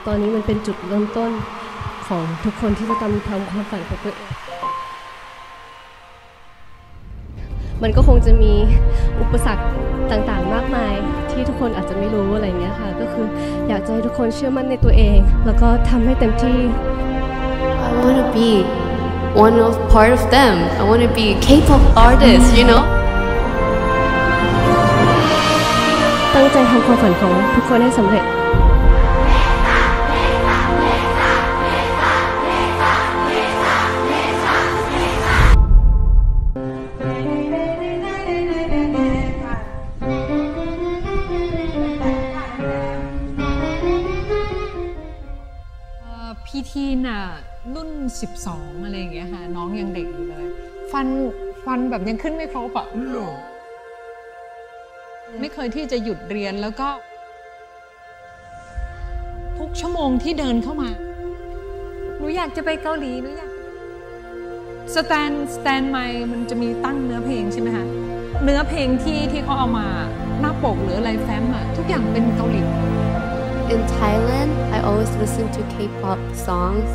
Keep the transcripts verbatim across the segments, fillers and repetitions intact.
ตอนนี้มันเป็นจุดเริ่มต้นของทุกคนที่จะทำทำความฝันของตัวเองมันก็คงจะมีอุปสรรคต่างๆมากมายที่ทุกคนอาจจะไม่รู้อะไรเงี้ยค่ะก็คืออยากจะให้ทุกคนเชื่อมั่นในตัวเองแล้วก็ทำให้เต็มที่ I want to be one of part of them. I want to be a K-pop artist, you know. ตั้งใจทำความฝันของทุกคนให้สำเร็จพี่ทีน่ะรุ่นสิบสองอะไรอย่างเงี้ยค่ะน้องยังเด็กอยู่เลยฟันฟันแบบยังขึ้นไม่ครบอ่ะไม่เคยที่จะหยุดเรียนแล้วก็ทุกชั่วโมงที่เดินเข้ามาหนูอยากจะไปเกาหลีหนูอยากสแตนสแตนไมค์มันจะมีตั้งเนื้อเพลงใช่ไหมคะเนื้อเพลงที่ที่เขาเอามาหน้าปกหรืออะไรแฟ้มอะทุกอย่างเป็นเกาหลี In Thailand, I always listen to K-pop songs.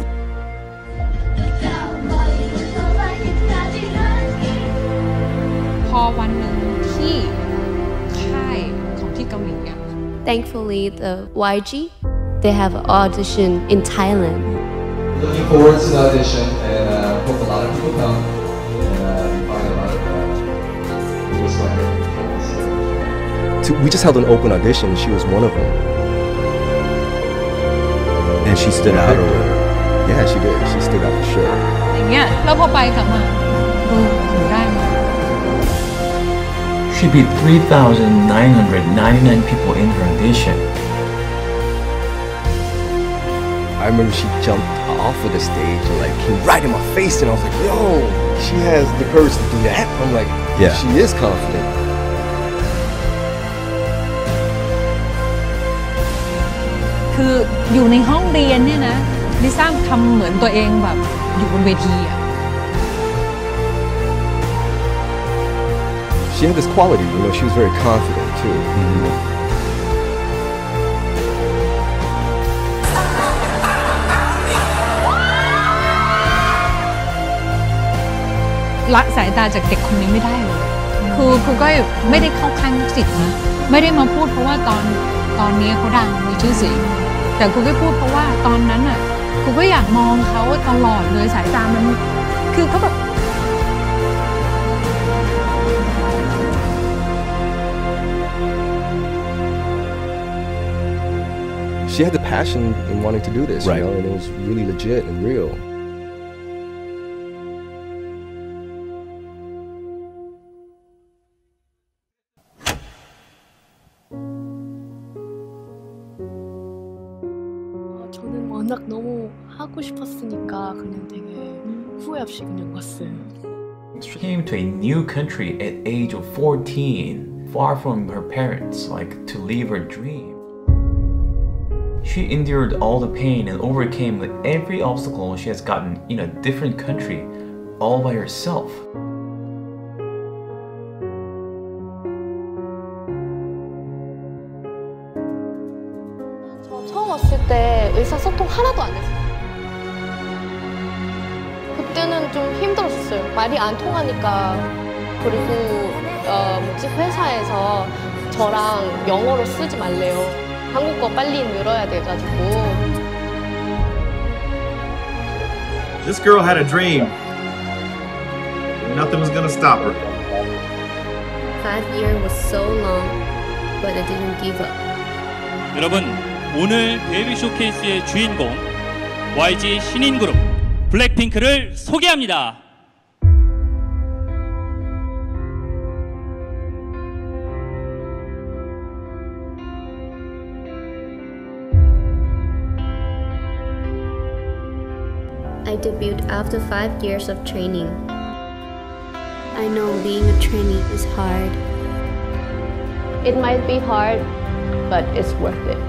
พอวันหนึ่งที่ค่ายของที่เกาหลีอ่ะ Thankfully, the Y G they have an audition in Thailand. Looking forward to the audition and uh, hope a lot of people come and uh, find a lot of uh, just like we just held an open audition. She was one of them. And she stood out, or yeah, she did. She stood out for sure. อย่างเงี้ยแล้วพอไปกลับมาเออหนูได้มา She beat three thousand nine hundred ninety-nine people in her audition. I remember she jumped off of the stage and like came right in my face, and I was like, "Yo, she has the courage to do that." I'm like, "Yeah, she is confident." คืออยู่ในห้องเรียนเนี่ยนะลิซ่าทำเหมือนตัวเองแบบอยู่บนเวทีอ่ะ She had this quality, you know. She was very confident too. Mm-hmm. ละสายตาจากเด็กคนนี้ไม่ได้เลยคือคือก็ไม่ได้เข้าข้างลูกศิษย์นะไม่ได้มาพูดเพราะว่าตอนตอนนี้เขาดังมีชื่อเสียงแต่ครูก็พูดเพราะว่าตอนนั้นน่ะครูก็อยากมองเขาตลอดเลยสายตามันคือเขาแบบ She had the passion in wanting to do this, right. You know, and it was really legit and real. 저는 워낙 너무 하고 싶었으니까 그냥 되게 후회 없이 그냥 왔어요. She came to a new country at age of fourteen, far from her parents, like to leave her dream. She endured all the pain and overcame every obstacle she has gotten in a different country, all by herself. 처음 왔을 때 의사소통 하나도 안 했어요. 그때는 좀 힘들었어요. 말이 안 통하니까. 그리고 어, 뭐지 회사에서 저랑 영어로 쓰지 말래요. 한국어 빨리 늘어야 돼가지고. This girl had a dream. Nothing was gonna stop her. Five years was so long, but I didn't give up. 여러분, 오늘 데뷔 쇼케이스의 주인공 와이지 신인 그룹 블랙핑크를 소개합니다. I debuted after five years of training. I know being a trainee is hard. It might be hard, but it's worth it.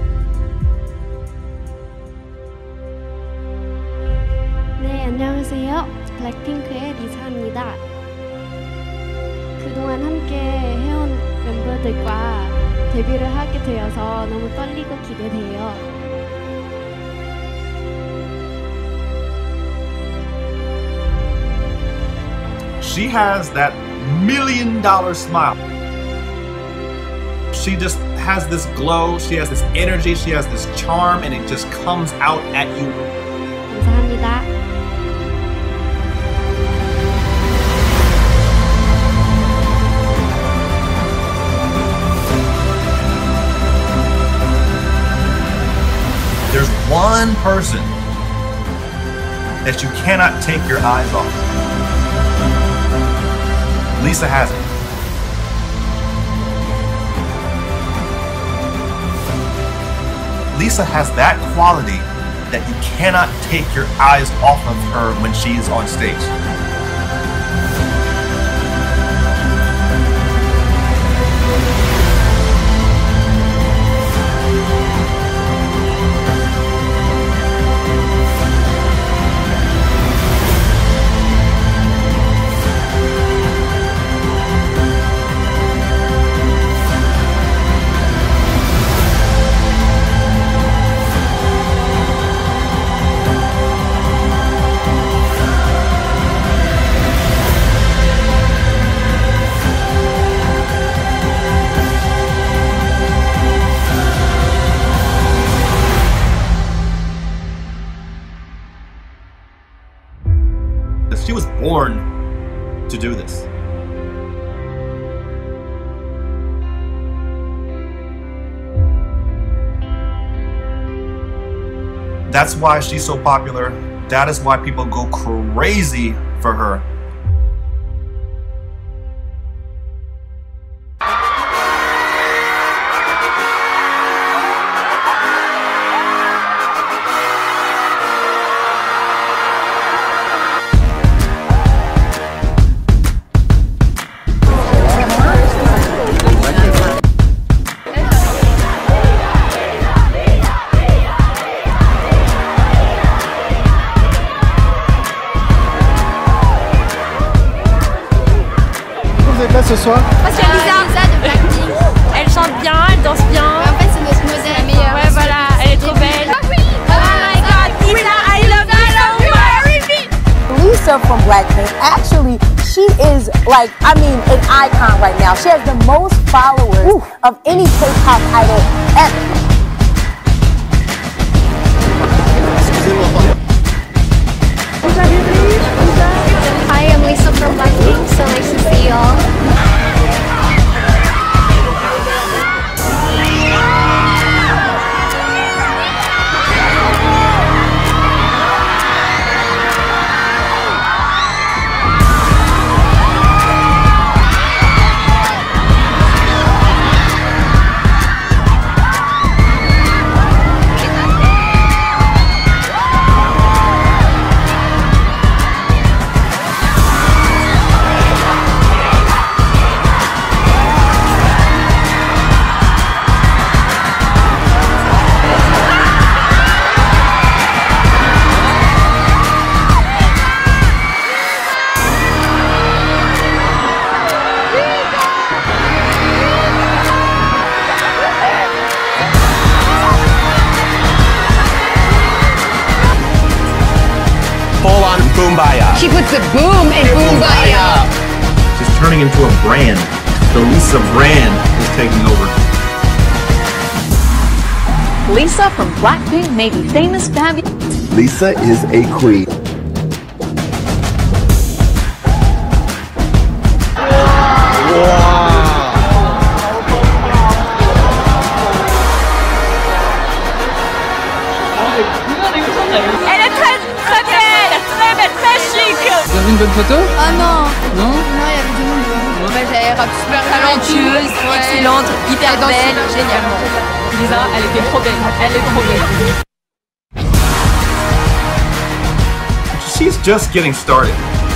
네, 안녕하세요. 블랙핑크의 리사입니다. 그동안 함께 해온 멤버들과 데뷔를 하게 되어서 너무 떨리고 기대돼요. She has that million dollar smile. She just has this glow, she has this energy, she has this charm, and it just comes out at you. 감사합니다. There's one person that you cannot take your eyes off. Lisa has it. Lisa has that quality that you cannot take your eyes off of her when she's on stage. She was born to do this. That's why she's so popular. That is why people go crazy for her. Ce soir parce que Lisa, Lisa de Blackpink, elle chante bien, elle danse bien. Ouais, en fait, c'est notre modèle, la meilleure. Ouais, voilà, elle est trop belle. Oh my God, Lisa, I love you so much. Lisa from Blackpink, actually, she is like, I mean, an icon right now. She has the most followers Ooh. Of any K-pop idol ever. Hi, I'm Lisa from Blackpink, so nice to see y'all. Boombaya. She puts the boom in Boombaya. She's turning into a brand. The Lisa brand is taking over. Lisa from Blackpink may be famous, fabulous. Lisa is a queen. Vous avez une bonne photo? Ah non. Non? Non, il y avait du monde devant. Ouais, j'ai l'air super talentueuse, ouais. Excellente, hyper belle, génialement. Lisa, elle était trop belle, elle est trop belle. She's just getting started.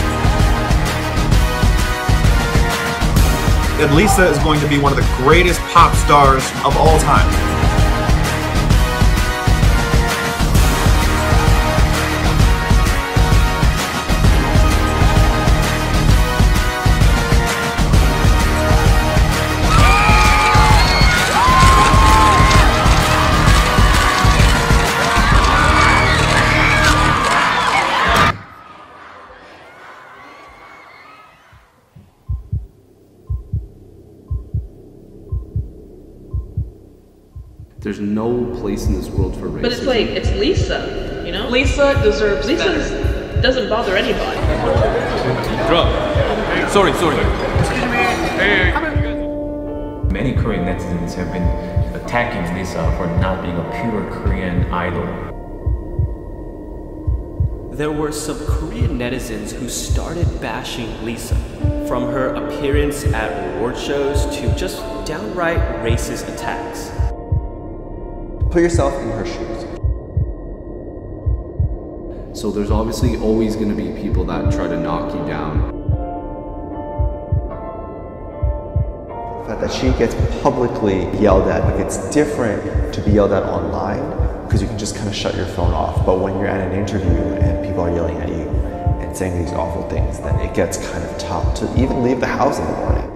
And Lisa is going to be one of the greatest pop stars of all time. There's no place in this world for racism. But it's like, it's Lisa, you know? Lisa deserves Lisa better. Doesn't bother anybody. Drop. Sorry, sorry. Many Korean netizens have been attacking Lisa for not being a pure Korean idol. There were some Korean netizens who started bashing Lisa, from her appearance at award shows to just downright racist attacks. Put yourself in her shoes. So there's obviously always going to be people that try to knock you down. The fact that she gets publicly yelled at, like it's different to be yelled at online because you can just kind of shut your phone off. But when you're at an interview and people are yelling at you and saying these awful things, then it gets kind of tough to even leave the house in the morning.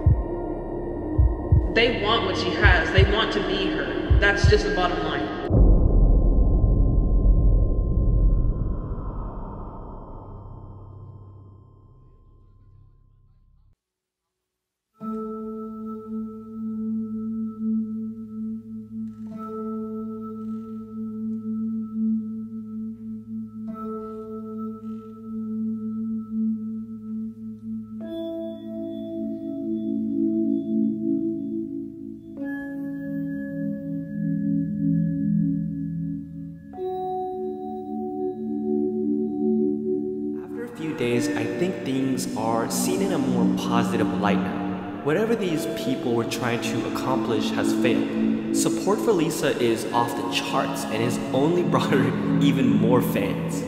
They want what she has. They want to be her. That's just the bottom line. Days, I think things are seen in a more positive light now. Whatever these people were trying to accomplish has failed. Support for Lisa is off the charts and has only brought her even more fans.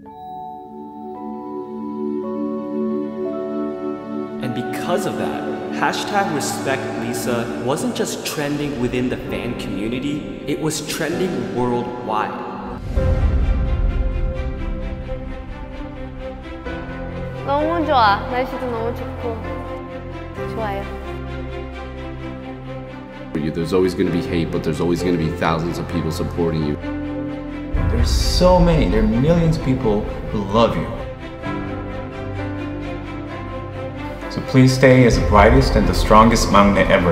And because of that, hashtag Respect Lisa wasn't just trending within the fan community, it was trending worldwide. 너무 좋아. 날씨도 너무 좋고 좋아요. There's always going to be hate, but there's always going to be thousands of people supporting you. There's so many, there are millions of people who love you. So please stay as the brightest and the strongest maknae ever.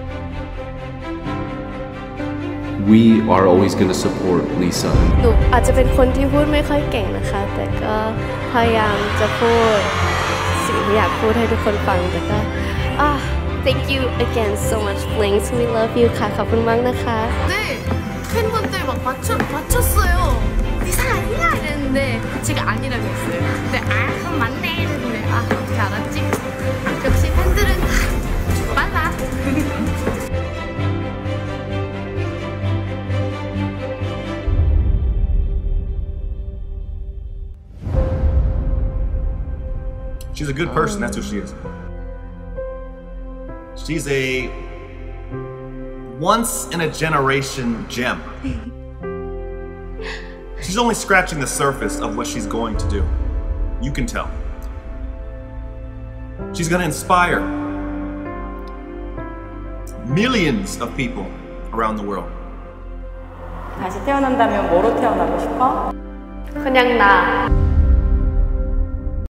We are always going to support Lisa. หนูอาจจะเป็นคนที่พูดไม่ค่อยเก่งนะคะแต่ก็พยายามจะพูดสิ่งที่อยากพูดให้ทุกคนฟังแต่ก็ ah thank you again so much Flings we love you ค่ะขอบคุณมากนะคะ 네 팬분들 막 맞췄 맞췄어요. 리사 아니야 이랬는데 제가 아니라고 했어요. 근데 아 그럼 맞네 이랬는데 아 어떻게 알았지? 역시 팬들은 빨라. She's a good person, that's who she is. She's a once-in-a-generation gem. She's only scratching the surface of what she's going to do. You can tell. She's gonna inspire millions of people around the world. 다시 태어난다면 뭐로 태어나고 싶어? 그냥 나.